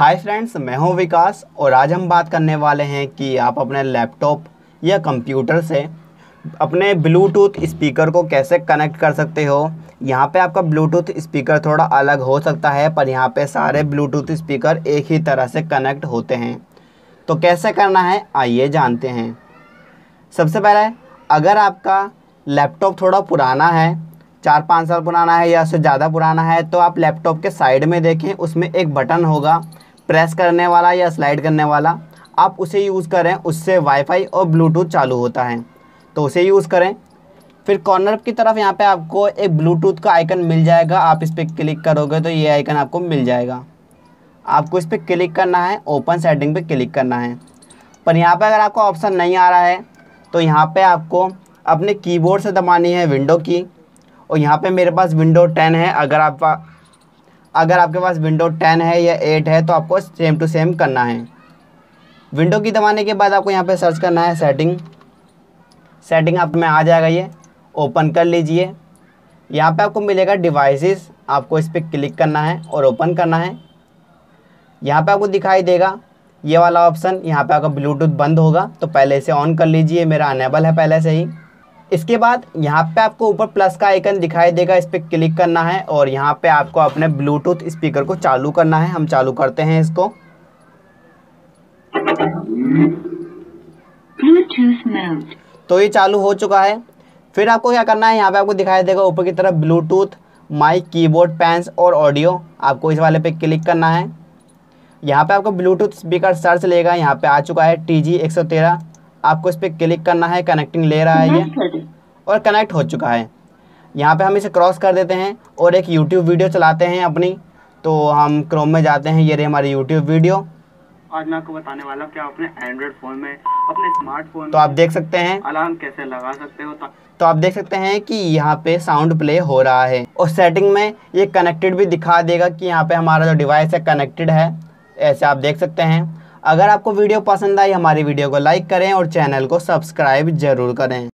Hi friends, मैं हूं विकास और आज हम बात करने वाले हैं कि आप अपने लैपटॉप या कंप्यूटर से अपने ब्लूटूथ स्पीकर को कैसे कनेक्ट कर सकते हो। यहाँ पे आपका ब्लूटूथ स्पीकर थोड़ा अलग हो सकता है, पर यहाँ पे सारे ब्लूटूथ स्पीकर एक ही तरह से कनेक्ट होते हैं। तो कैसे करना है आइए जानते हैं। सबसे पहले अगर आपका लैपटॉप थोड़ा पुराना है, 4-5 साल पुराना है या उससे ज़्यादा पुराना है, तो आप लैपटॉप के साइड में देखें, उसमें एक बटन होगा प्रेस करने वाला या स्लाइड करने वाला। आप उसे यूज़ करें, उससे वाईफाई और ब्लूटूथ चालू होता है, तो उसे यूज़ करें। फिर कॉर्नर की तरफ यहाँ पे आपको एक ब्लूटूथ का आइकन मिल जाएगा, आप इस पर क्लिक करोगे तो ये आइकन आपको मिल जाएगा। आपको इस पर क्लिक करना है, ओपन सेटिंग पे क्लिक करना है। पर यहाँ पे अगर आपको ऑप्शन नहीं आ रहा है तो यहाँ पे आपको अपने कीबोर्ड से दबानी है विंडो की। और यहाँ पे मेरे पास विंडो 10 है, अगर आपके पास विंडो 10 है या 8 है तो आपको सेम टू सेम करना है। विंडो की दबाने के बाद आपको यहाँ पे सर्च करना है सेटिंग आप में आ जाएगा, ये ओपन कर लीजिए। यहाँ पे आपको मिलेगा डिवाइसेस, आपको इस पर क्लिक करना है और ओपन करना है। यहाँ पे आपको दिखाई देगा ये वाला ऑप्शन, यहाँ पे आपका ब्लूटूथ बंद होगा तो पहले इसे ऑन कर लीजिए, मेरा अनेबल है पहले से ही। इसके बाद यहाँ पे आपको ऊपर प्लस का आइकन दिखाई देगा, इस पर क्लिक करना है और यहाँ पे आपको अपने ब्लूटूथ स्पीकर को चालू करना है। हम चालू करते हैं इसको। तो ये चालू हो चुका है। फिर आपको क्या करना है, यहाँ पे आपको दिखाई देगा ऊपर की तरफ ब्लूटूथ, माइक, कीबोर्ड, पेन्स और ऑडियो, आपको इस वाले पे क्लिक करना है। यहाँ पे आपको ब्लूटूथ स्पीकर सर्च लेगा, यहाँ पे आ चुका है TG113, आपको इस पर क्लिक करना है। कनेक्टिंग ले रहा है ये और कनेक्ट हो चुका है। यहाँ पे हम इसे क्रॉस कर देते हैं और एक YouTube वीडियो चलाते हैं अपनी। तो हम क्रोम में जाते हैं, ये रही हमारी YouTube वीडियो। आज मैं आपको बताने वाला हूँ कि आप अपने एंड्रॉइड फ़ोन में, अपने स्मार्टफोन तो आप देख सकते हैं अलार्म कैसे लगा सकते हो। तो आप देख सकते हैं कि यहाँ पे साउंड प्ले हो रहा है और सेटिंग में ये कनेक्टेड भी दिखा देगा कि यहाँ पे हमारा जो डिवाइस है कनेक्टेड है, ऐसे आप देख सकते हैं। अगर आपको वीडियो पसंद आई, हमारी वीडियो को लाइक करें और चैनल को सब्सक्राइब ज़रूर करें।